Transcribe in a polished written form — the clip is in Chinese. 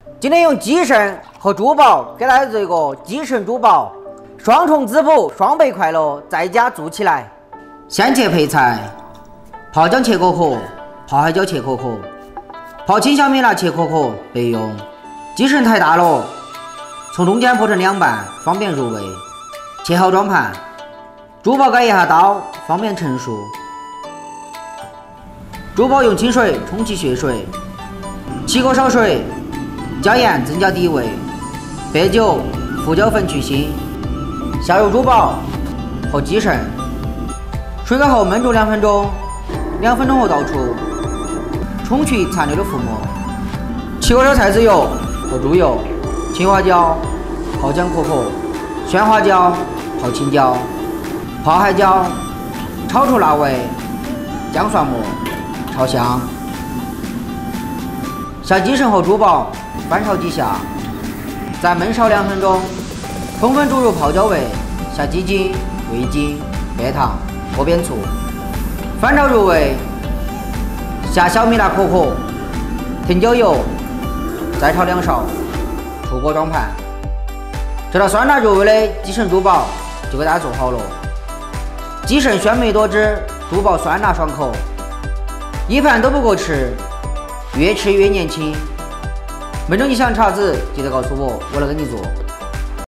今天用鸡肾和猪宝给大家做一个鸡肾猪宝，双重滋补，双倍快乐，在家做起来。先切配菜：泡姜切颗颗，泡海椒切颗颗，泡青小米辣切颗颗备用。鸡肾太大了，从中间剖成2半，方便入味。切好装盘。猪宝改一下刀，方便盛熟。猪宝用清水冲去血水，起锅烧水，加盐增加底味，白酒、胡椒粉去腥。下入猪宝和鸡肾，水开后焖煮2分钟，2分钟后倒出，冲去残留的浮沫。起锅烧菜籽油和猪油，青花椒泡姜壳壳，鲜花椒泡青椒，泡海椒，炒出辣味，姜蒜末，炒香。下鸡肾和猪宝，翻炒几下，再焖烧2分钟，充分煮入泡椒味。下鸡精、味精、白糖、锅边醋，翻炒入味。下小米辣壳壳，甜椒油，再炒2勺，出锅装盘。这道酸辣入味的鸡肾猪宝就给大家做好了。鸡肾鲜美多汁，猪宝酸辣爽口，一盘都不够吃，越吃越年轻。焖中你想查子，记得告诉我，我来给你做。